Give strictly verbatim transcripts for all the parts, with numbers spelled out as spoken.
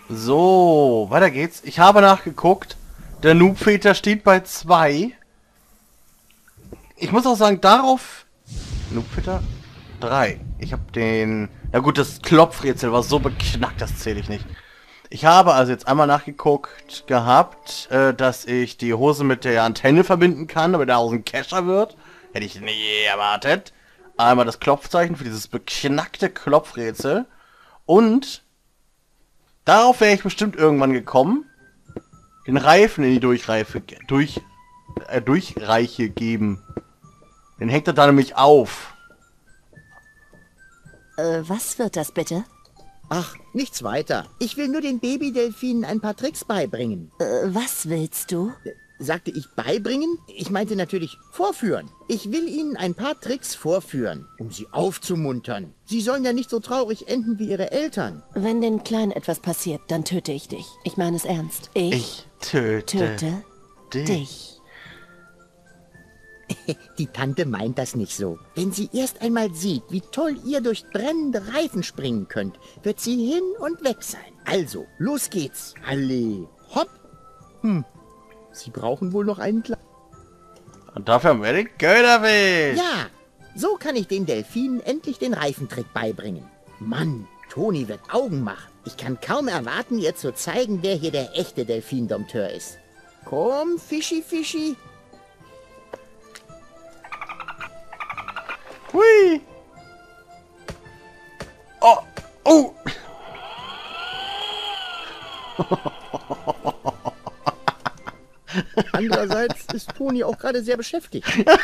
So, weiter geht's. Ich habe nachgeguckt. Der Noobväter steht bei zwei. Ich muss auch sagen, darauf... Noobväter? drei. Ich habe den... Na gut, das Klopfrätsel war so beknackt, das zähle ich nicht. Ich habe also jetzt einmal nachgeguckt gehabt, äh, dass ich die Hose mit der Antenne verbinden kann, damit daraus ein Kescher wird. Hätte ich nie erwartet. Einmal das Klopfzeichen für dieses beknackte Klopfrätsel. Und darauf wäre ich bestimmt irgendwann gekommen. Den Reifen in die Durchreife, durch, äh, Durchreiche geben. Den hängt er da nämlich auf. Äh, was wird das bitte? Ach, nichts weiter. Ich will nur den Babydelfinen ein paar Tricks beibringen. Äh, was willst du? Sagte ich beibringen? Ich meinte natürlich vorführen. Ich will ihnen ein paar Tricks vorführen, um sie aufzumuntern. Sie sollen ja nicht so traurig enden wie ihre Eltern. Wenn den Kleinen etwas passiert, dann töte ich dich. Ich meine es ernst. Ich, Ich töte, töte dich. dich. Die Tante meint das nicht so. Wenn sie erst einmal sieht, wie toll ihr durch brennende Reifen springen könnt, wird sie hin und weg sein. Also, los geht's. Halle, hopp. Hm, Sie brauchen wohl noch einen kleinen... Und dafür haben wir den Köderfisch. Ja, so kann ich den Delfinen endlich den Reifentrick beibringen. Mann, Toni wird Augen machen. Ich kann kaum erwarten, ihr zu zeigen, wer hier der echte Delfindompteur ist. Komm, Fischi, Fischi. Hui. Oh, oh. Andererseits ist Toni auch gerade sehr beschäftigt.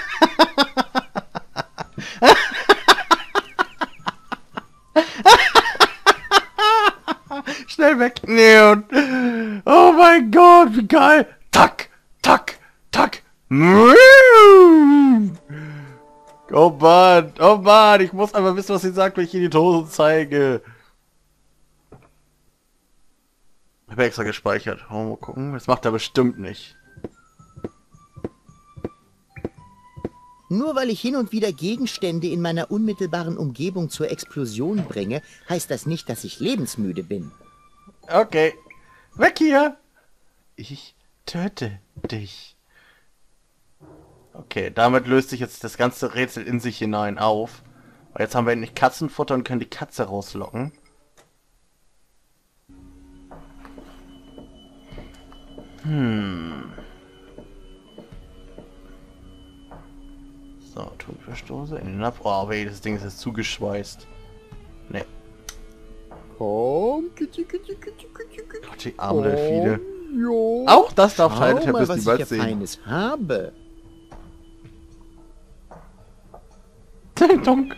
Schnell weg. Nee, und... Oh mein Gott, wie geil. Tack, tack, tack. Oh Mann, oh Mann, ich muss einfach wissen, was sie sagt, wenn ich ihr die Dose zeige. Ich habe extra gespeichert. Oh, mal gucken, das macht er bestimmt nicht. Nur weil ich hin und wieder Gegenstände in meiner unmittelbaren Umgebung zur Explosion bringe, heißt das nicht, dass ich lebensmüde bin. Okay, weg hier. Ich töte dich. Okay, damit löst sich jetzt das ganze Rätsel in sich hinein auf. Weil jetzt haben wir endlich Katzenfutter und können die Katze rauslocken. Hm. So, Thunfischdose in den Napf. Oh, weh, das Ding ist jetzt zugeschweißt. Ne. Komm, Kitty, Kitty, Kitty, Kitty, Kitty. Gott, die armen Delfine. Jo. Auch das darf Schau Teil mal, der was ich hier sehen. Feines habe. Donk.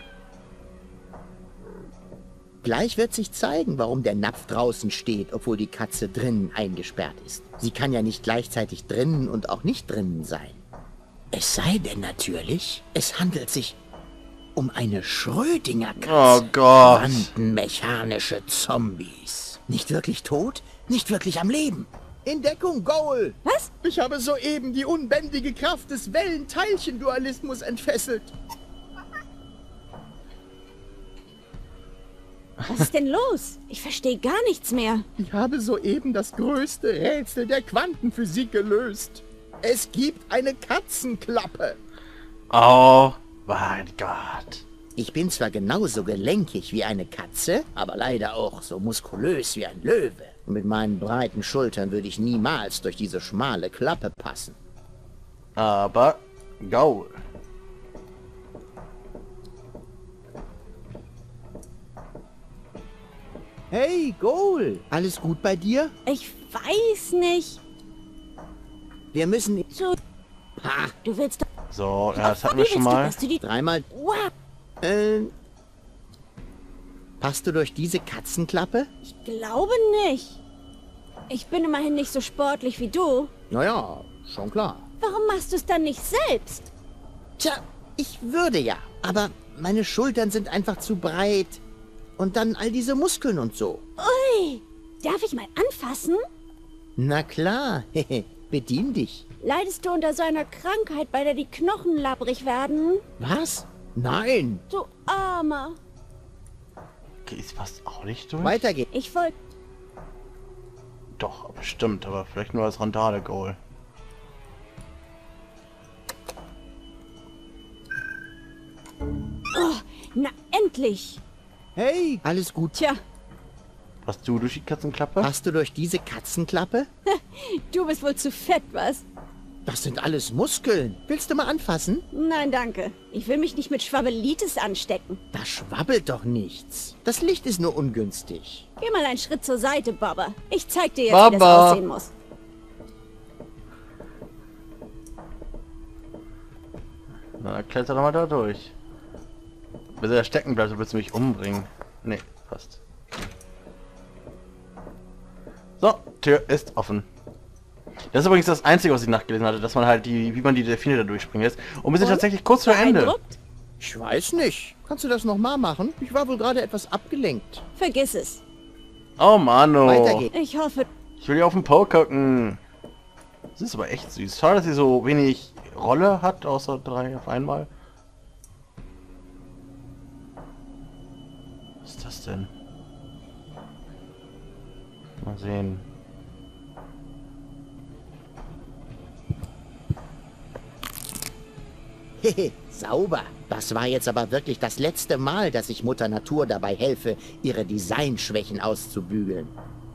Gleich wird sich zeigen, warum der Napf draußen steht, obwohl die Katze drinnen eingesperrt ist. Sie kann ja nicht gleichzeitig drinnen und auch nicht drinnen sein. Es sei denn natürlich, es handelt sich um eine Schrödinger-Katze. Oh Gott. Quantenmechanische Zombies. Nicht wirklich tot, nicht wirklich am Leben. In Deckung, Goal! Was? Ich habe soeben die unbändige Kraft des Wellenteilchendualismus entfesselt. Was ist denn los? Ich verstehe gar nichts mehr. Ich habe soeben das größte Rätsel der Quantenphysik gelöst. Es gibt eine Katzenklappe. Oh mein Gott. Ich bin zwar genauso gelenkig wie eine Katze, aber leider auch so muskulös wie ein Löwe. Und mit meinen breiten Schultern würde ich niemals durch diese schmale Klappe passen. Aber Goal. Hey, Goal! Alles gut bei dir? Ich weiß nicht. Wir müssen... So, Ha! du willst doch... So, ja, das hatten Wie wir schon willst du, mal. dass du die... Dreimal... Wow, Äh... Passt du durch diese Katzenklappe? ich glaube nicht. Ich bin immerhin nicht so sportlich wie du. Naja, schon klar. Warum machst du es dann nicht selbst? Tja, ich würde ja, aber meine Schultern sind einfach zu breit. Und dann all diese Muskeln und so. Ui, darf ich mal anfassen? Na klar, bedien dich. Leidest du unter so einer Krankheit, bei der die Knochen labbrig werden? Was? Nein. Du Armer. Okay, es passt auch nicht durch. Weiter geht's. Ich wollte... Doch, bestimmt, aber vielleicht nur als Randale-Goal. Oh, na endlich. Hey, alles gut. Tja, Hast du durch die Katzenklappe? Hast du durch diese Katzenklappe? du bist wohl zu fett, was? Das sind alles Muskeln. Willst du mal anfassen? Nein, danke. Ich will mich nicht mit Schwabbelitis anstecken. Da schwabbelt doch nichts. Das Licht ist nur ungünstig. Geh mal einen Schritt zur Seite, Baba. Ich zeig dir jetzt, Baba. wie das aussehen muss. Na, kletter doch mal da durch. Bis er stecken bleibt, du willst du mich umbringen. Nee, passt. So, Tür ist offen. Das ist übrigens das Einzige, was ich nachgelesen hatte, dass man halt die, wie man die Delfine da durchspringen lässt. Und wir sind Und? tatsächlich kurz vor Ende. Beeindruckt? Ich weiß nicht. Kannst du das nochmal machen? Ich war wohl gerade etwas abgelenkt. Vergiss es. Oh Mano. Weiter geht's. Ich hoffe, Ich will ja auf den Po gucken. Das ist aber echt süß. Schade, dass sie so wenig Rolle hat, außer drei auf einmal. Was ist das denn? Mal sehen. Hehe, sauber. Das war jetzt aber wirklich das letzte Mal, dass ich Mutter Natur dabei helfe, ihre Designschwächen auszubügeln.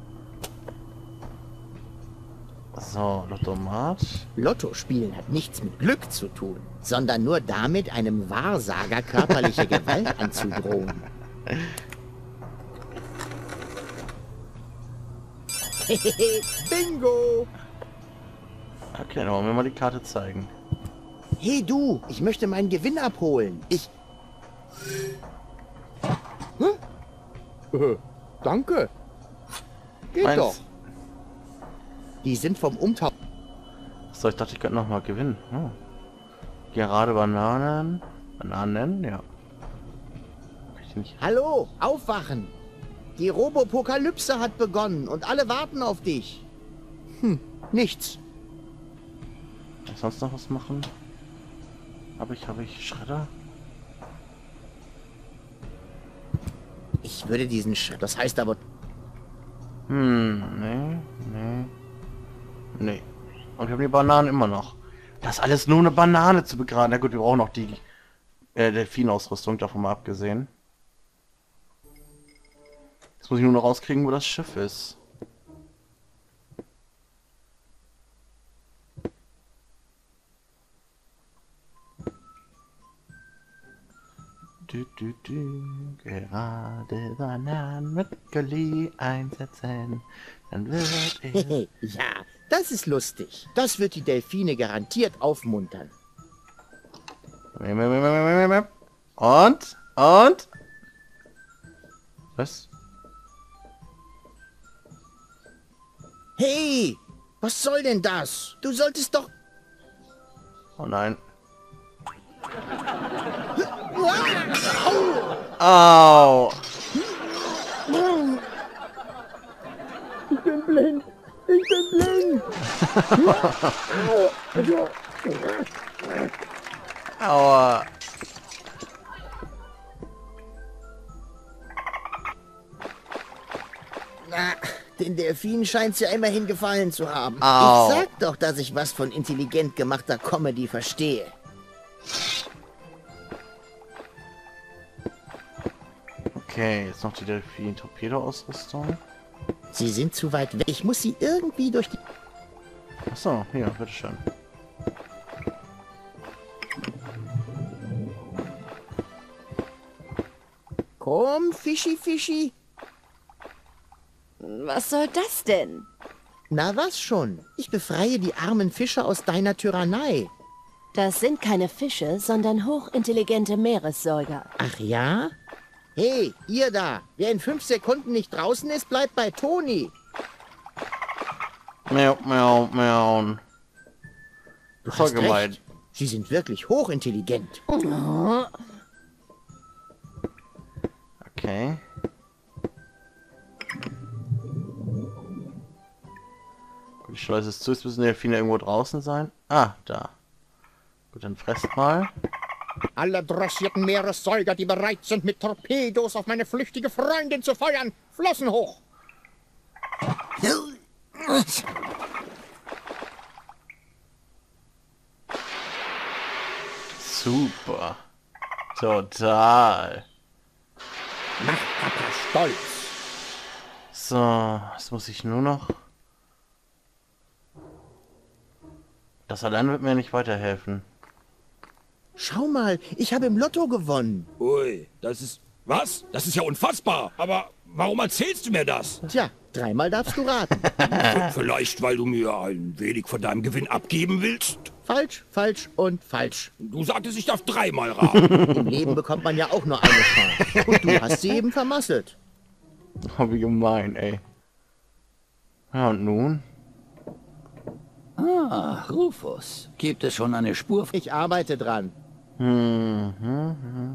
So, Lottomat. Lotto spielen hat nichts mit Glück zu tun, sondern nur damit, einem Wahrsager körperliche Gewalt anzudrohen. Hehehe, Bingo! Okay, dann wollen wir mal die Karte zeigen. Hey du, ich möchte meinen Gewinn abholen. Ich... Hä? Äh, danke. Geht Meins. doch. Die sind vom Umtausch. So, ich dachte, ich könnte noch mal gewinnen. Oh. Gerade Bananen. Bananen, ja. Ich nicht. Hallo, aufwachen. Die Robopokalypse hat begonnen und alle warten auf dich. Hm, nichts. Kann ich sonst noch was machen? Habe ich, habe ich Schredder? Ich würde diesen Sch... Das heißt aber... Hm, nee, nee. Nee. Und wir haben die Bananen immer noch. Das ist alles nur eine Banane zu begraben. Na gut, wir brauchen noch die äh, Delfinausrüstung, davon mal abgesehen. Jetzt muss ich nur noch rauskriegen, wo das Schiff ist. Du, du, du, gerade Bananen mit Gully einsetzen, dann wird es... Ja, das ist lustig. Das wird die Delfine garantiert aufmuntern. Und? Und? Was? Hey, was soll denn das? Du solltest doch... Oh nein. Au! Ich bin blind. Ich bin blind. Aua. Na, den Delfinen scheint's ja immerhin gefallen zu haben. Au. Ich sag doch, dass ich was von intelligent gemachter Comedy verstehe. Okay, jetzt noch die Delfin-Torpedo-Ausrüstung. Sie sind zu weit weg. Ich muss sie irgendwie durch die... Achso, hier, bitteschön. Komm, Fischi, Fischi. Was soll das denn? Na was schon? Ich befreie die armen Fische aus deiner Tyrannei. Das sind keine Fische, sondern hochintelligente Meeressäuger. Ach ja? Hey, ihr da. Wer in fünf Sekunden nicht draußen ist, bleibt bei Toni. Miau, miau, miau. Du Voll hast gemein. recht. Sie sind wirklich hochintelligent. Okay. Gut, die Schleuse ist zu, jetzt müssen die Delfine irgendwo draußen sein. Ah, da. Gut, dann fresst mal. Alle dressierten Meeressäuger, die bereit sind, mit Torpedos auf meine flüchtige Freundin zu feuern, Flossen hoch! Super. Total. Nachtkaper stolz. So, jetzt muss ich nur noch... Das allein wird mir nicht weiterhelfen. Schau mal, ich habe im Lotto gewonnen. Ui, das ist... Was? Das ist ja unfassbar. Aber warum erzählst du mir das? Tja, dreimal darfst du raten. Vielleicht, weil du mir ein wenig von deinem Gewinn abgeben willst? Falsch, falsch und falsch. Du sagtest, ich darf dreimal raten. Im Leben bekommt man ja auch nur eine Chance. Und du hast sie eben vermasselt. Oh, wie gemein, ey. Ja, und nun? Ah, Rufus. Gibt es schon eine Spur? Ich arbeite dran. Hm, hm, hm.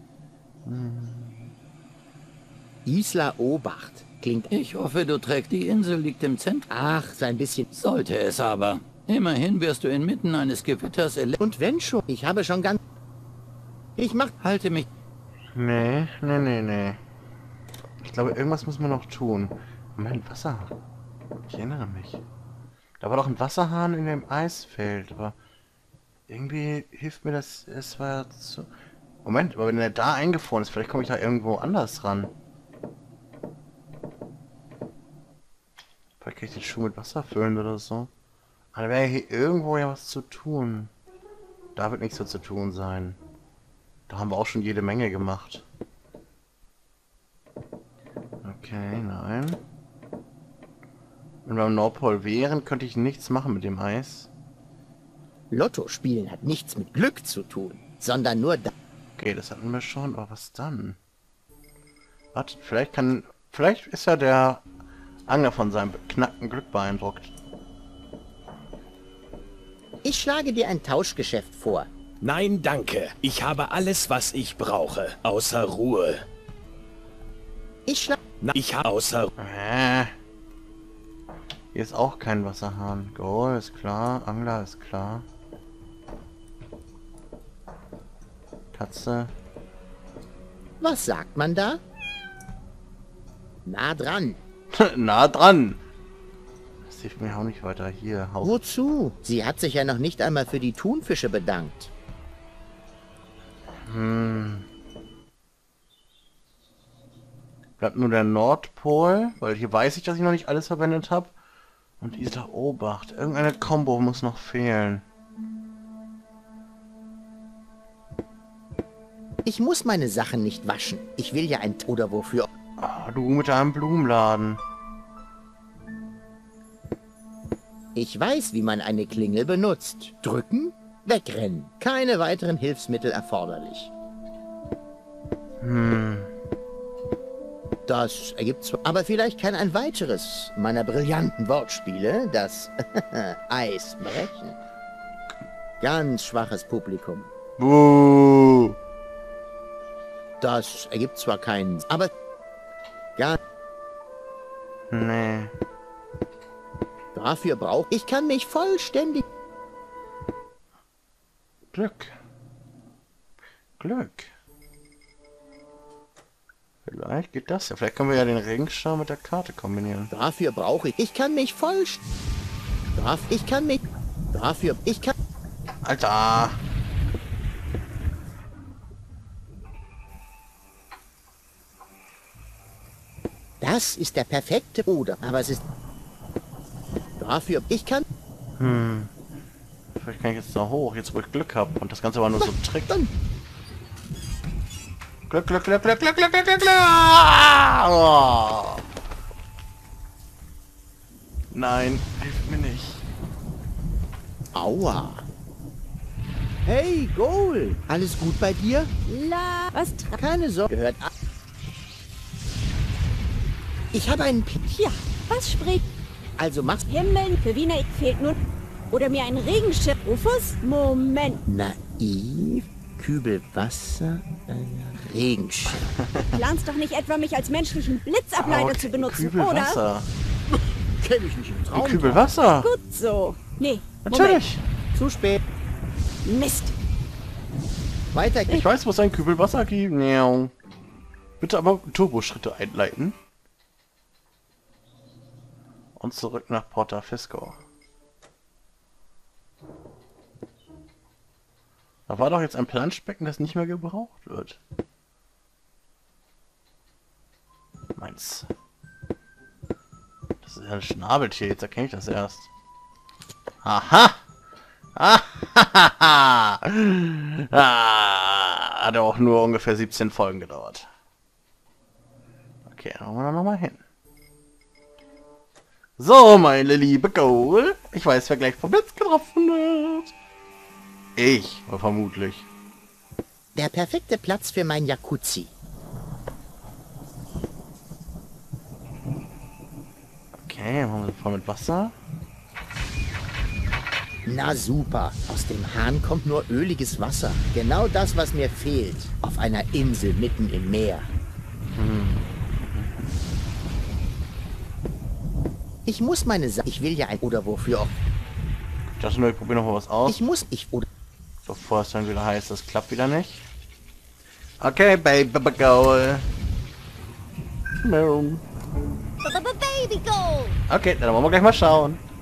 Isla Obacht. Klingt... Ich hoffe, du trägst, die Insel liegt im Zentrum. Ach, so ein bisschen... Sollte es aber. Immerhin wirst du inmitten eines Gewitters ele... Und wenn schon, ich habe schon ganz... Ich mach... Halte mich... Nee, nee, nee, nee. Ich glaube, irgendwas muss man noch tun. Moment, Wasser. Ich erinnere mich. Da war doch ein Wasserhahn in dem Eisfeld, aber irgendwie hilft mir das, es war zu... Moment, aber wenn er da eingefroren ist, vielleicht komme ich da irgendwo anders ran. Vielleicht kann ich den Schuh mit Wasser füllen oder so. Aber da wäre hier irgendwo ja was zu tun. Da wird nichts so zu tun sein. Da haben wir auch schon jede Menge gemacht. Okay, nein. Wenn wir am Nordpol wären, könnte ich nichts machen mit dem Eis. Lotto spielen hat nichts mit Glück zu tun, sondern nur da... Okay, das hatten wir schon, aber was dann? Warte, vielleicht kann... Vielleicht ist ja der Angler von seinem beknackten Glück beeindruckt. Ich schlage dir ein Tauschgeschäft vor. Nein, danke. Ich habe alles, was ich brauche. Außer Ruhe. Ich schlage... Na, ich habe außer... Äh. Hier ist auch kein Wasserhahn. Goal ist klar, Angler ist klar. Katze. Was sagt man da? Nah dran. Nah dran. Das hilft mir auch nicht weiter. Hier, Haus. Wozu? Sie hat sich ja noch nicht einmal für die Thunfische bedankt. Hm. Bleibt nur der Nordpol, weil hier weiß ich, dass ich noch nicht alles verwendet habe. Und Isla Obacht. Irgendeine Combo muss noch fehlen. Ich muss meine Sachen nicht waschen. Ich will ja ein... Oder wofür? Ah, du mit deinem Blumenladen. Ich weiß, wie man eine Klingel benutzt. Drücken, wegrennen. Keine weiteren Hilfsmittel erforderlich. Hm. Das ergibt zwar... Aber vielleicht kann ein weiteres meiner brillanten Wortspiele das Eis brechen. Ganz schwaches Publikum. Buh. Das ergibt zwar keinen... Aber... Gar... Nee. Dafür brauche ich... kann mich vollständig... Glück. Glück. Vielleicht geht das ja. Vielleicht können wir ja den Regenschirm mit der Karte kombinieren. Dafür brauche ich... Ich kann mich voll... Darf... Ich kann mich... Dafür... Ich kann... Alter! Das ist der perfekte Oder. Aber es ist... Dafür... Ich kann... Hm. Vielleicht kann ich jetzt da hoch, jetzt wo ich Glück habe. Und das Ganze war nur so ein Trick. Dann... Glück, Glück, Glück, Glück, Glück, Glück, Glück, Glück, Glück. Oh. Nein, hilft mir nicht. Aua. Hey, Goal. Alles gut bei dir? La, was tra... Keine Sorge. Gehört ab. Ich habe einen... P Ja, was spricht... Also machst... Himmel, für Wiener fehlt nur... Oder mir ein Regenschirm. Rufus? Moment. Naiv. Kübel Wasser. Äh, Regenschirm. Planst doch nicht etwa, mich als menschlichen Blitzableiter Okay, zu benutzen, Kübel oder? Wasser. Kenn ich nicht im Traum. Ein Kübel Wasser. Gut so. Nee, Natürlich. Zu spät. Moment. Mist. Weiter Ich geht's. weiß, wo es ein Kübel Wasser gibt. Miau. Bitte aber Turboschritte einleiten. Und zurück nach Porta Fisco. Da war doch jetzt ein Planschbecken, das nicht mehr gebraucht wird. Meins. Das ist ja ein Schnabeltier, jetzt erkenne ich das erst. Aha! Ah, ah, hat auch nur ungefähr siebzehn Folgen gedauert. Okay, dann wollen wir noch mal hin. So, meine liebe Goal. Ich weiß, wer gleich vom Blitz getroffen wird. Ich, vermutlich. Der perfekte Platz für mein Jacuzzi. Okay, machen wir voll mit Wasser. Na super, aus dem Hahn kommt nur öliges Wasser. Genau das, was mir fehlt. Auf einer Insel mitten im Meer. Hm. Ich muss meine Sache... Ich will ja ein... Oder wofür auch... Ich dachte nur, ich probiere noch mal was aus. Ich muss... Ich... Oder... Bevor es dann wieder heißt, das klappt wieder nicht. Okay, Baby Goal. Baby Goal! Okay, dann wollen wir gleich mal schauen.